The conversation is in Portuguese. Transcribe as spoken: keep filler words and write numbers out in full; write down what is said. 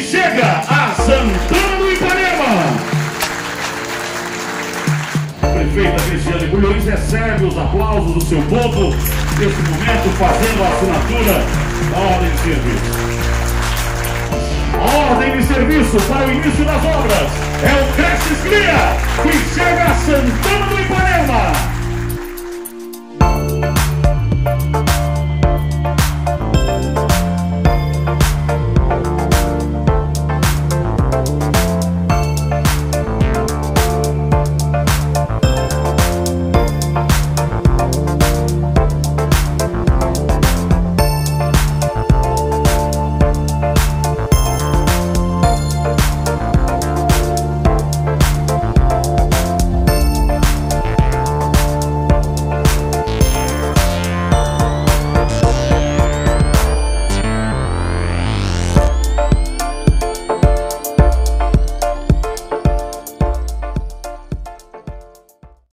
chega a Santana do Ipanema. A prefeita Cristiane Bulhões recebe os aplausos do seu povo nesse momento, fazendo a assinatura da ordem de serviço. A ordem de serviço para o início das obras é o Cresces Cria, que chega a Santana do Ipanema.